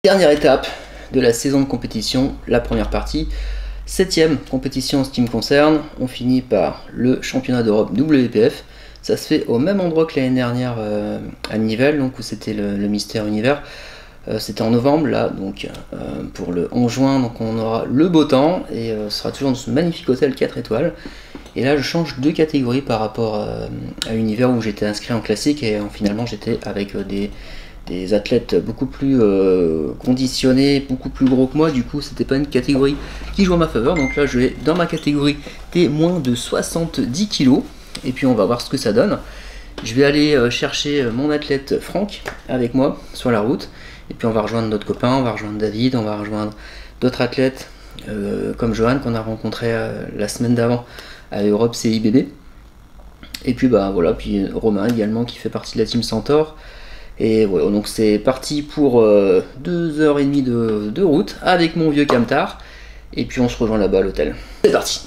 Dernière étape de la saison de compétition, la première partie. 7e compétition en ce qui me concerne, on finit par le championnat d'Europe WPF. Ça se fait au même endroit que l'année dernière à Nivelles, donc où c'était le Mystère Univers. C'était en novembre, là, donc pour le 11 juin, donc on aura le beau temps et ce sera toujours dans ce magnifique hôtel 4 étoiles. Et là, je change de catégorie par rapport à Univers où j'étais inscrit en classique et finalement j'étais avec des athlètes beaucoup plus conditionnés, beaucoup plus gros que moi. Du coup, c'était pas une catégorie qui joue en ma faveur. Donc là, je vais dans ma catégorie des moins de 70 kg et puis on va voir ce que ça donne. Je vais aller chercher mon athlète Franck avec moi sur la route. Et puis on va rejoindre notre copain, on va rejoindre David, on va rejoindre d'autres athlètes comme Johan qu'on a rencontré la semaine d'avant à Europe CIBB. Et puis bah voilà, puis Romain également qui fait partie de la team Centaure. Et voilà, donc c'est parti pour 2h30 de route avec mon vieux camtar. Et puis on se rejoint là-bas à l'hôtel. C'est parti!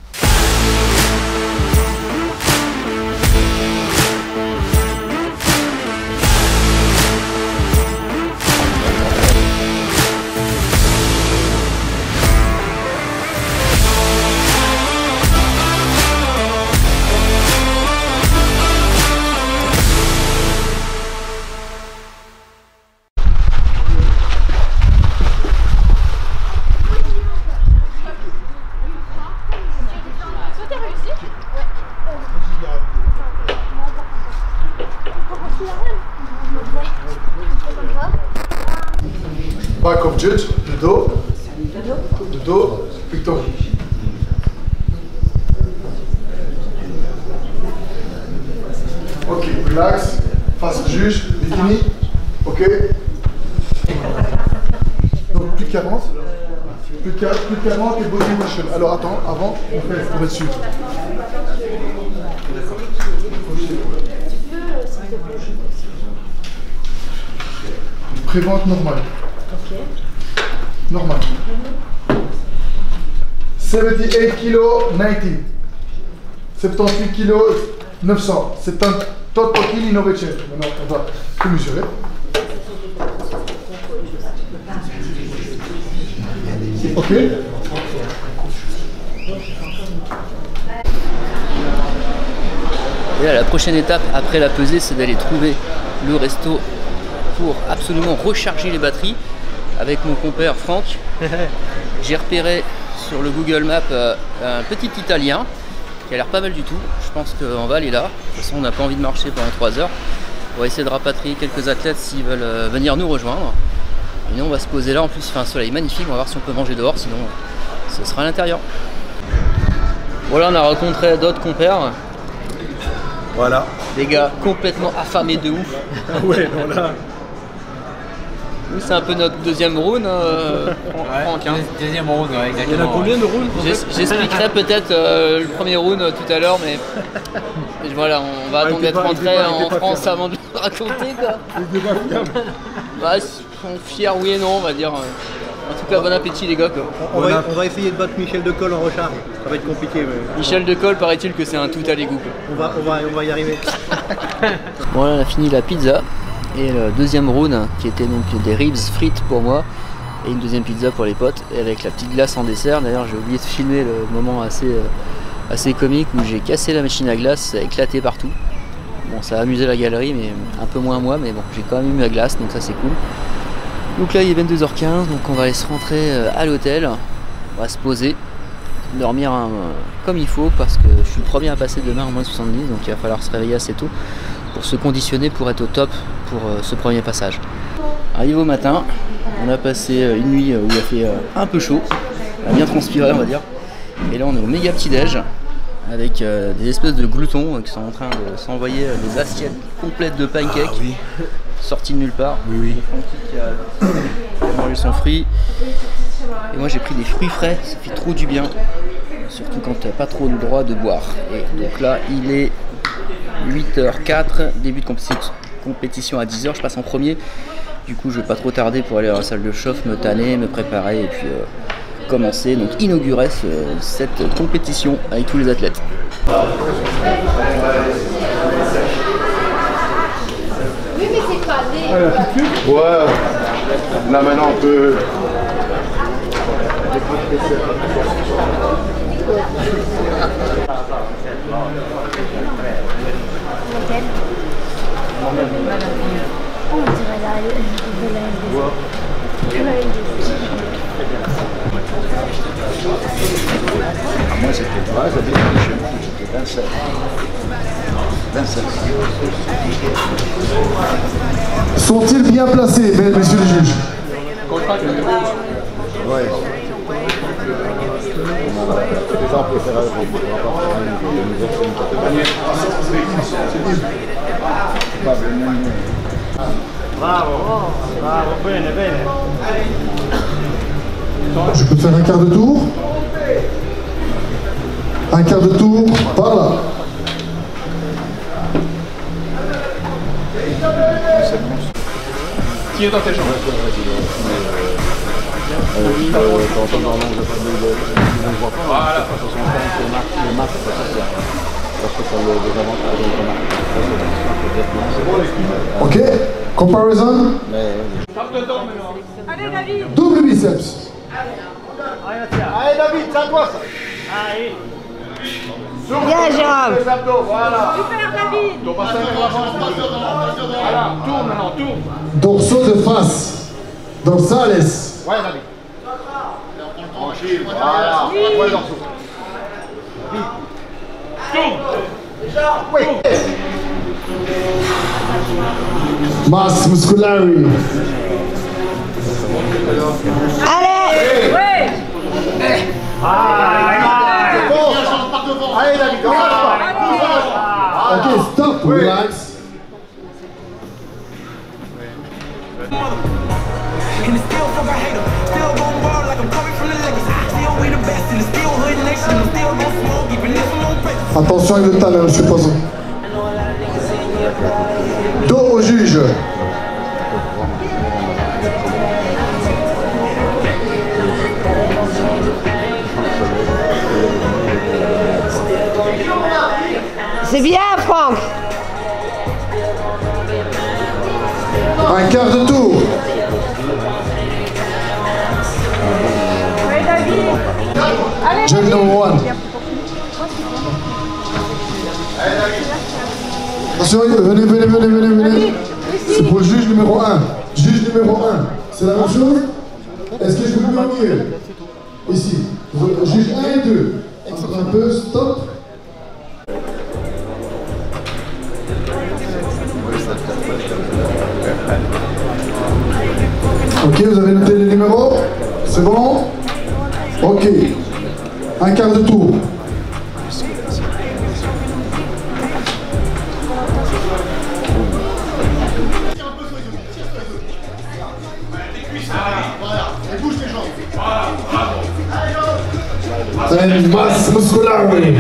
Back of judge, le dos, Victor. Ok, relax, face juge, bikini, ok. Donc plus de 40, plus de 40 et body motion. Alors attends, avant, on va dessus. Prévente normale. Ok. Normal. 78 kg, 90. 78 kg, 900. C'est un total kill innovation. Maintenant, on va tout mesurer. Ok. Et là, la prochaine étape après la pesée, c'est d'aller trouver le resto pour absolument recharger les batteries avec mon compère Franck. J'ai repéré sur le Google Maps un petit italien qui a l'air pas mal du tout. Je pense qu'on va aller là. De toute façon, on n'a pas envie de marcher pendant 3 heures. On va essayer de rapatrier quelques athlètes s'ils veulent venir nous rejoindre. Et nous, on va se poser là. En plus, il fait un soleil magnifique. On va voir si on peut manger dehors, sinon ce sera à l'intérieur. Voilà, on a rencontré d'autres compères. Voilà. Des gars complètement affamés de ouf. Ouais, voilà. Nous, c'est un peu notre deuxième round, Franck. Hein. Deuxième round, ouais, exactement. Il y en a combien de rounds? J'expliquerai peut-être le premier round tout à l'heure, mais voilà, on va attendre d'être rentré en France avant de le raconter, quoi. Bah, ils sont fiers, oui et non, on va dire. En tout cas, bon appétit, les gars, quoi. On va essayer de battre Michel Decol en recharge. Ça va être compliqué, mais... Michel Decol, paraît-il que c'est un tout à l'égout, quoi. On va y arriver. Bon, là, on a fini la pizza. Et le deuxième round qui était donc des ribs frites pour moi et une deuxième pizza pour les potes et avec la petite glace en dessert. D'ailleurs j'ai oublié de filmer le moment assez comique où j'ai cassé la machine à glace, ça a éclaté partout. Bon, ça a amusé la galerie mais un peu moins moi, mais bon, j'ai quand même eu ma glace donc ça c'est cool. Donc là il est 22h15, donc on va aller se rentrer à l'hôtel, on va se poser, dormir comme il faut parce que je suis le premier à passer demain en moins de 70, donc il va falloir se réveiller assez tôt pour se conditionner pour être au top pour ce premier passage. Arrivé au matin, on a passé une nuit où il a fait un peu chaud, on a bien transpiré on va dire, et là on est au méga petit déj avec des espèces de gloutons qui sont en train de s'envoyer des assiettes complètes de pancakes sorties de nulle part. Oui. Francky qui a mangé son fruit et moi j'ai pris des fruits frais, ça fait trop du bien, surtout quand tu n'as pas trop le droit de boire. Et donc là il est 8h04, début de compétition à 10h, je passe en premier. Du coup je vais pas trop tarder pour aller à la salle de chauffe, me tanner, me préparer et puis commencer, donc inaugurer cette compétition avec tous les athlètes. Oui mais c'est pas des... Ouais. Là maintenant on peut... On dirait la Moi c'était pas, j'habite chez moi, j'étais 27. 27. Sont-ils bien placés, messieurs les juges? Oui. Déjà on peut faire Bravo, bravo, bene, bene. Je peux faire un quart de tour. Un quart de tour, par là. Tire dans tes jambes. Voilà. Ok, comparison. Tape dedans maintenant. Allez David. Double biceps. Allez David, c'est à toi ça. Allez. Bien Jérôme. Les abdos, voilà. Super David. Donc, passe vers l'avant. Voilà, tourne maintenant, tourne. Dorsaux de face. Dorsales. Ouais David. Tranquille, voilà. Ouais, dorsaux. Tourne. Oui. Mass musculari. Allez. Oui. Allez David, on lâche pas. Ok, stop, relax. And it's still fuck I hate 'em. Still gon' ball like I'm coming from the Lakers. Still we the best and it's still hood nation. I'm still gon' smoke even if I'm on paper. Attention avec le talent, je suis pas un. Dos au juge. C'est bien Franck. Un quart de tour. Allez David. Allez Judge number one. Attention, venez. C'est pour le juge numéro 1. Juge numéro 1. C'est la même chose? Est-ce que je vous le mets au milieu? Ici. Juge 1 et 2. Entre un peu, stop. Ok, vous avez noté les numéros? C'est bon? Ok. Un quart de tour. And mass musculari.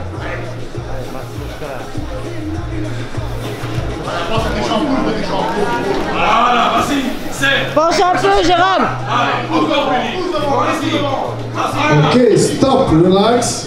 Voilà, vas-y, c'est. Penche un peu Jérôme. Allez, encore plus vite. Vas-y. Ok, stop, relax.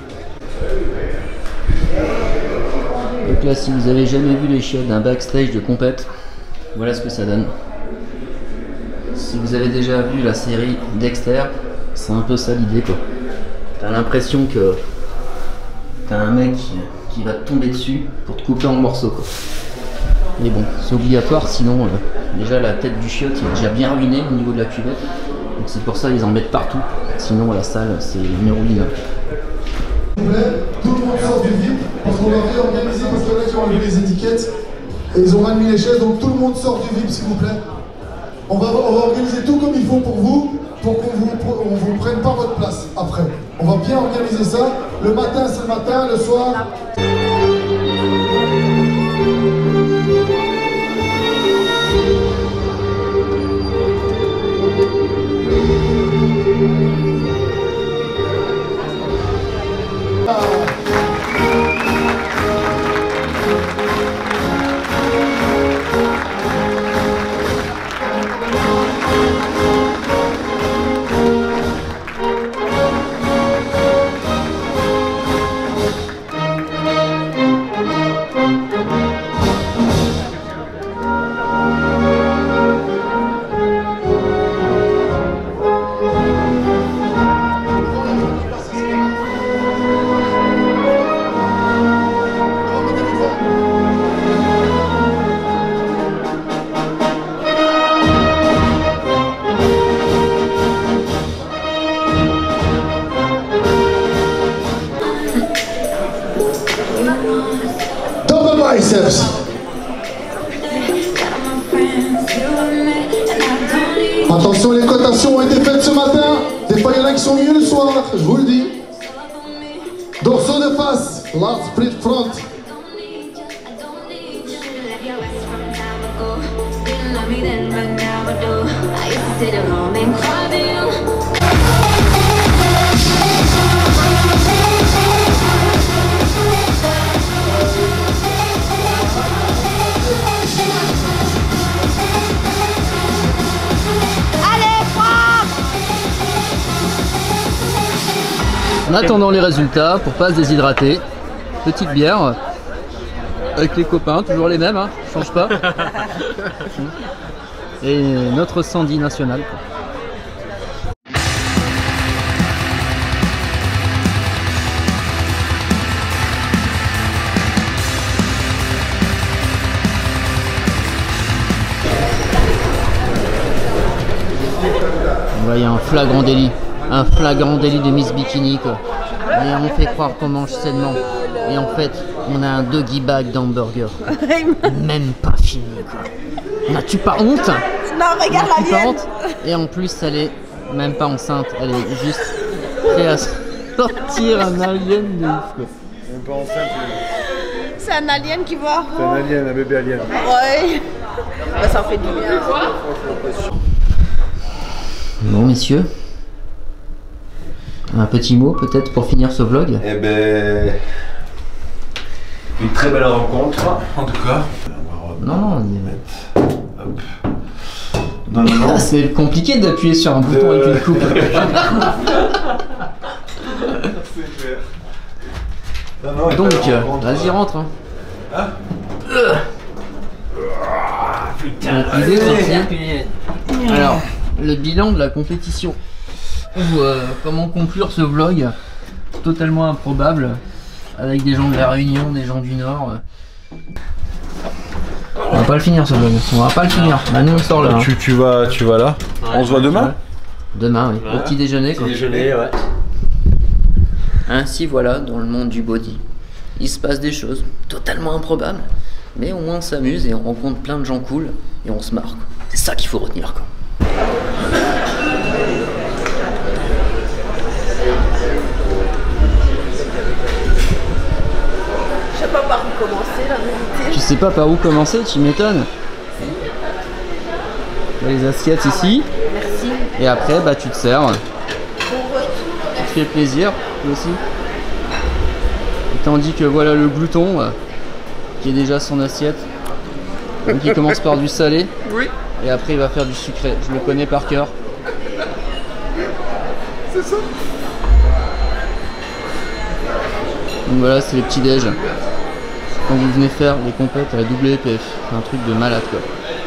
Donc là, si vous avez jamais vu les chiottes d'un backstage de compète, voilà ce que ça donne. Si vous avez déjà vu la série Dexter, c'est un peu ça l'idée quoi. T'as l'impression que t'as un mec qui va te tomber dessus pour te couper en morceaux quoi. Mais bon, c'est obligatoire, sinon déjà la tête du chiotte il est déjà bien ruiné au niveau de la cuvette. Donc c'est pour ça ils en mettent partout. Sinon la salle c'est une ruine. Tout le monde sort du VIP parce qu'on va réorganiser parce que là ils ont enlevé les étiquettes et ils ont ramené les chaises, donc tout le monde sort du VIP s'il vous plaît. On va organiser tout comme il faut pour vous, pour qu'on vous prenne pas votre place après. On va bien organiser ça. Le matin c'est le matin, le soir. Attention, les cotations ont été faites ce matin. Des fois, il y en a qui sont mieux le soir, je vous le dis. Dorsaux de face, large split front. En attendant les résultats, pour pas se déshydrater, petite bière avec les copains, toujours les mêmes, hein, change pas. Et notre Sandy national. Il y a un flagrant délit. Un flagrant délit de Miss Bikini quoi. Et on fait croire qu'on mange sainement. Et en fait, on a un doggy bag d'hamburger. Même pas fini quoi. N'as-tu pas honte? Non, regarde la mienne. Et en plus, elle est même pas enceinte. Elle est juste prête à sortir un alien de ouf quoi. Même pas enceinte. C'est un alien qui va. C'est un alien, un bébé alien. Ouais. Bah, ça en fait du bien. Bon messieurs, un petit mot peut-être pour finir ce vlog. Eh ben, une très belle rencontre en tout cas. Non, Hop. Non. c'est compliqué d'appuyer sur un bouton avec une coupe. C'est clair. Non, Donc, vas-y rentre. Hein. Putain. Donc, l'idée, c'est- Alors, le bilan de la compétition. Ou comment conclure ce vlog totalement improbable avec des gens de la Réunion, des gens du Nord. On va pas le finir ce vlog, on va pas le finir. Bah, nous on sort là. Hein. Tu vas là. On se voit demain. Demain, oui. Au petit déjeuner quoi. Déjeuner, ouais. Ainsi voilà, dans le monde du body, il se passe des choses totalement improbables, mais au moins on s'amuse et on rencontre plein de gens cool et on se marre. Quoi. C'est ça qu'il faut retenir quoi. Je sais pas par où commencer, la vérité. Tu sais pas par où commencer, tu m'étonnes. Les assiettes ici. Merci. Et après, bah tu te sers. Bon retour. Tu te fais plaisir, toi aussi. Et tandis que voilà le glouton qui est déjà son assiette. Donc il commence par du salé. Oui. Et après il va faire du sucré. Je le connais par cœur. C'est ça. Donc voilà, c'est les petits déj. Quand vous venez faire les compètes à la WPF. C'est un truc de malade quoi.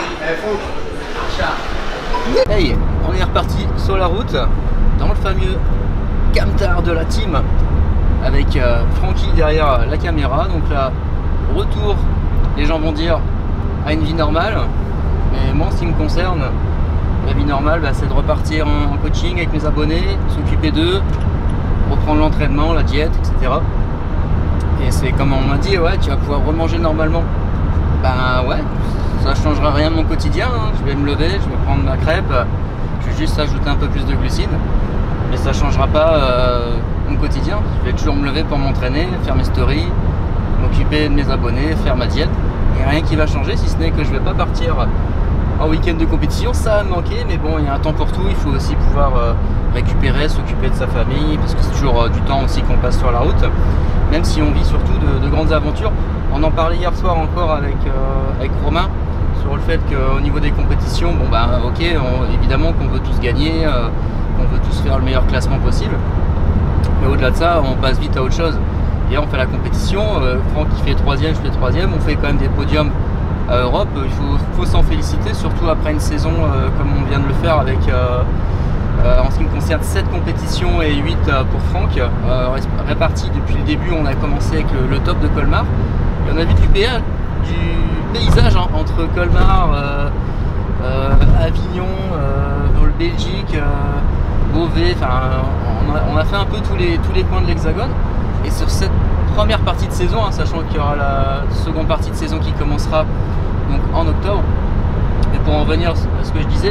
Hey, on est reparti sur la route dans le fameux camtar de la team avec Francky derrière la caméra. Donc là, retour, les gens vont dire, à une vie normale. Mais moi, en ce qui me concerne, la vie normale, bah, c'est de repartir en coaching avec mes abonnés, s'occuper d'eux, reprendre l'entraînement, la diète, etc. Et c'est comme on m'a dit, ouais, tu vas pouvoir remanger normalement. Ben ouais, ça changera rien de mon quotidien, hein. Je vais me lever, je vais prendre ma crêpe, je vais juste ajouter un peu plus de glucides, mais ça changera pas mon quotidien. Je vais toujours me lever pour m'entraîner, faire mes stories, m'occuper de mes abonnés, faire ma diète. Il n'y a rien qui va changer si ce n'est que je vais pas partir en week-end de compétition. Ça va me manquer, mais bon, il y a un temps pour tout, il faut aussi pouvoir récupérer, s'occuper de sa famille, parce que c'est toujours du temps aussi qu'on passe sur la route, même si on vit surtout de grandes aventures. On en parlait hier soir encore avec Romain sur le fait qu'au niveau des compétitions, bon bah ok, évidemment qu'on veut tous gagner, qu'on veut tous faire le meilleur classement possible, mais au-delà de ça, on passe vite à autre chose. Et on fait la compétition, Franck qui fait 3ème, je fais 3ème, on fait quand même des podiums à Europe, il faut s'en féliciter, surtout après une saison comme on vient de le faire avec, en ce qui me concerne, 7 compétitions et 8 pour Franck, répartis depuis le début. On a commencé avec le top de Colmar, et on a vu du paysage hein, entre Colmar, Avignon, dans le Belgique, Beauvais, enfin on a fait un peu tous les coins de l'Hexagone. Et sur cette première partie de saison, hein, sachant qu'il y aura la seconde partie de saison qui commencera donc en octobre, mais pour en revenir à ce que je disais,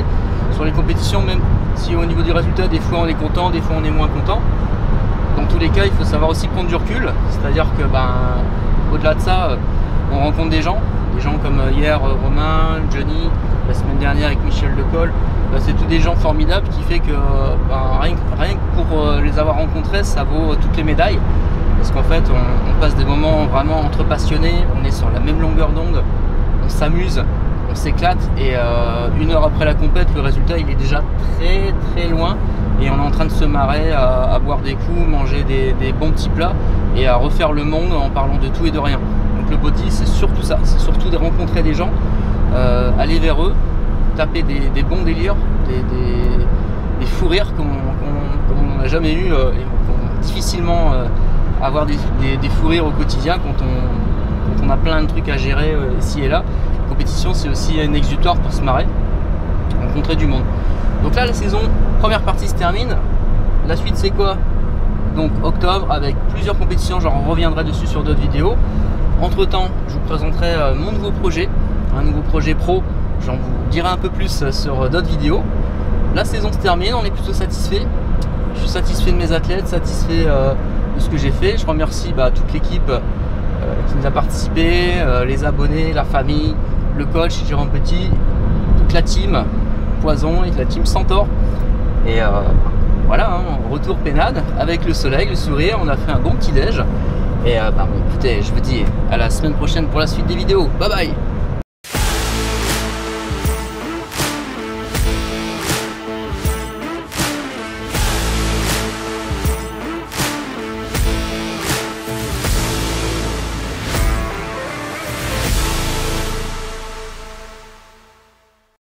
sur les compétitions, même si au niveau du résultat, des fois on est content, des fois on est moins content. Dans tous les cas, il faut savoir aussi prendre du recul, c'est-à-dire que au-delà de ça, on rencontre des gens comme hier Romain, Johnny, la semaine dernière avec Michel Decol. C'est tous des gens formidables qui fait que rien que pour les avoir rencontrés, ça vaut toutes les médailles. Parce qu'en fait, on passe des moments vraiment entre passionnés, on est sur la même longueur d'onde, on s'amuse, on s'éclate, et 1 heure après la compète, le résultat il est déjà très loin, et on est en train de se marrer à boire des coups, manger des bons petits plats, et à refaire le monde en parlant de tout et de rien. Donc le body, c'est surtout ça, c'est surtout de rencontrer des gens, aller vers eux, taper des bons délires, des fous rires comme on n'en a jamais eu, et qu'on difficilement avoir des fous rires au quotidien quand on a plein de trucs à gérer ici et là. La compétition, c'est aussi un exutoire pour se marrer, rencontrer du monde. Donc là, la saison, première partie se termine. La suite, c'est quoi? Donc octobre, avec plusieurs compétitions, j'en reviendrai dessus sur d'autres vidéos. Entre temps, je vous présenterai mon nouveau projet, un nouveau projet pro. J'en vous dirai un peu plus sur d'autres vidéos. La saison se termine, on est plutôt satisfait. Je suis satisfait de mes athlètes, satisfait de ce que j'ai fait. Je remercie toute l'équipe qui nous a participé, les abonnés, la famille, le coach Jérôme Petit, toute la team Poison et la team Centaure. Et voilà, retour peinade avec le soleil, le sourire. On a fait un bon petit déj. Et écoutez, je vous dis à la semaine prochaine pour la suite des vidéos. Bye bye.